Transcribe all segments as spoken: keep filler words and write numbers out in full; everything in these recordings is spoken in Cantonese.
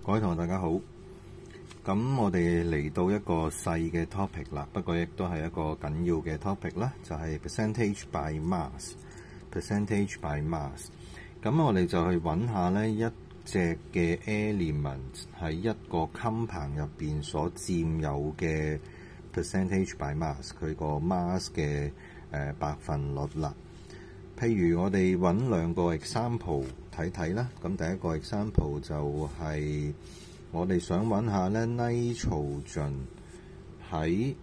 各位同學大家好，咁我哋嚟到一個細嘅 topic 啦，不過亦都係一個緊要嘅 topic 啦，就係 percentage by mass。percentage by mass， 咁我哋就去揾下呢一隻嘅 element 喺一個 compound 入邊所佔有嘅 percentage by mass， 佢個 mass 嘅誒百分率啦。譬如我哋揾兩個 example 睇睇啦，咁第一個 example 就係我哋想揾下咧 nitrogen 喺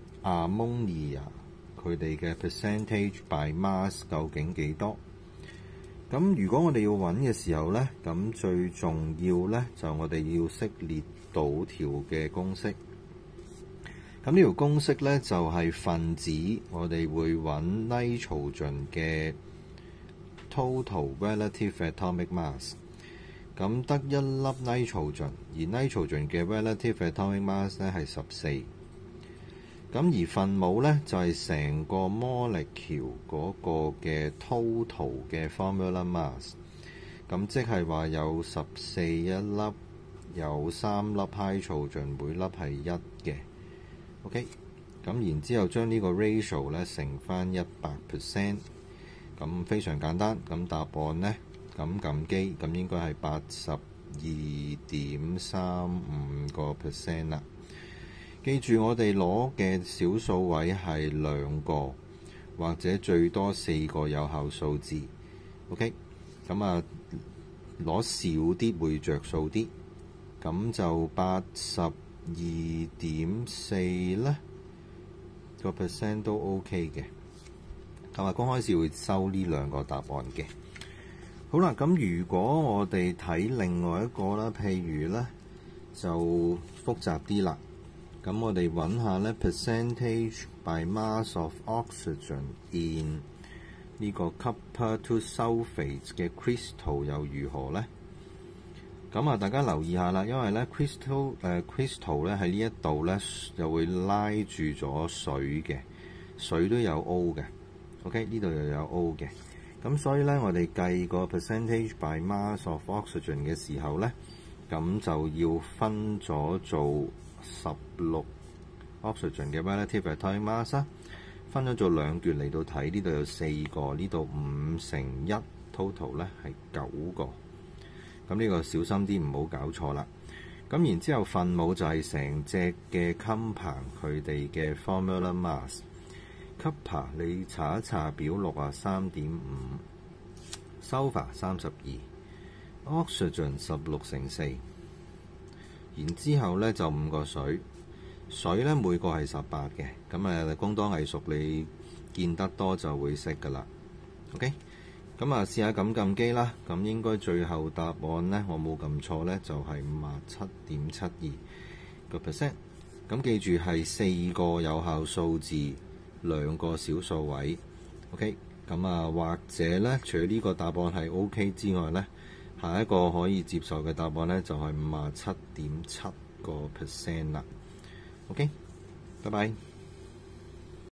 ammonia 佢哋嘅 percentage by mass 究竟幾多？咁如果我哋要揾嘅時候咧，咁最重要咧就我哋要識列到條嘅公式。咁呢條公式咧就係分子，我哋會揾 nitrogen 嘅 total relative atomic mass。咁得一粒 nitrogen， 而 nitrogen 嘅 relative atomic mass 咧係十四。咁而分母咧就係成個 molecule 嗰個嘅 total 嘅 formula mass。咁即係話有十四一粒，有三粒 nitrogen， 每粒係一嘅。OK， 咁然之後將呢個 ratio 咧乘翻一百 percent， 咁非常簡單。咁答案咧，咁撳機，咁應該係八十二點三五個 percent 啦。記住我哋攞嘅小數位係兩個，或者最多四個有效數字。OK， 咁啊攞少啲會着數啲，咁就八十二點四咧個 percent 都 OK 嘅。咁啊，公開試會收呢兩個答案嘅。好啦，咁如果我哋睇另外一個啦，譬如咧就複雜啲啦。咁我哋揾下咧 percentage by mass of oxygen in 呢個 copper two sulfate 嘅 crystal 又如何咧？咁啊，大家留意下啦，因為咧 crystal 誒、呃、crystal 咧喺呢一度咧又會拉住咗水嘅，水都有 O 嘅。OK， 呢度又有 O 嘅。咁所以咧，我哋計個 percentage by mass of oxygen 嘅時候咧，咁就要分咗做十六 oxygen 嘅 relative atomic mass 啦，分咗做兩段嚟到睇，呢度有四個，呢度五乘一 total 咧係九個。咁呢個小心啲，唔好搞錯啦。咁然之後分母就係成隻嘅 compound 佢哋嘅 formula mass。Copper 你查一查表六啊三點五 ，sulfur 三十二 ，oxygen 十六乘四。然之後咧就五個水，水咧每個係十八嘅。咁誒工多藝熟，你見得多就會識噶啦。OK。咁啊，試下撳撳機啦。咁應該最後答案咧，我冇撳錯咧，就係五十七點七二個 percent。咁記住係四個有效數字，兩個小數位。OK。咁啊，或者咧，除咗呢個答案係 OK 之外咧，下一個可以接受嘅答案咧，就係五十七點七個 percent 啦。OK。拜拜。